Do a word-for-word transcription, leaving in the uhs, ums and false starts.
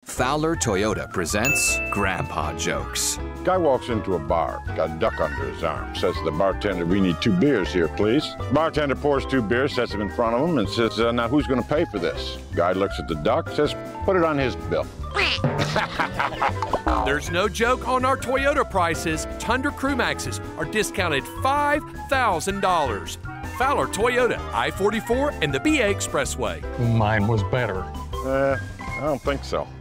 Fowler Toyota presents Grandpa Jokes. Guy walks into a bar, got a duck under his arm, says to the bartender, "We need two beers here, please." Bartender pours two beers, sets them in front of him, and says, uh, now who's going to pay for this? Guy looks at the duck, says, "Put it on his bill." There's no joke on our Toyota prices. Tundra Crewmaxes are discounted five thousand dollars. Fowler Toyota, I forty-four and the B A Expressway. Mine was better. Uh, I don't think so.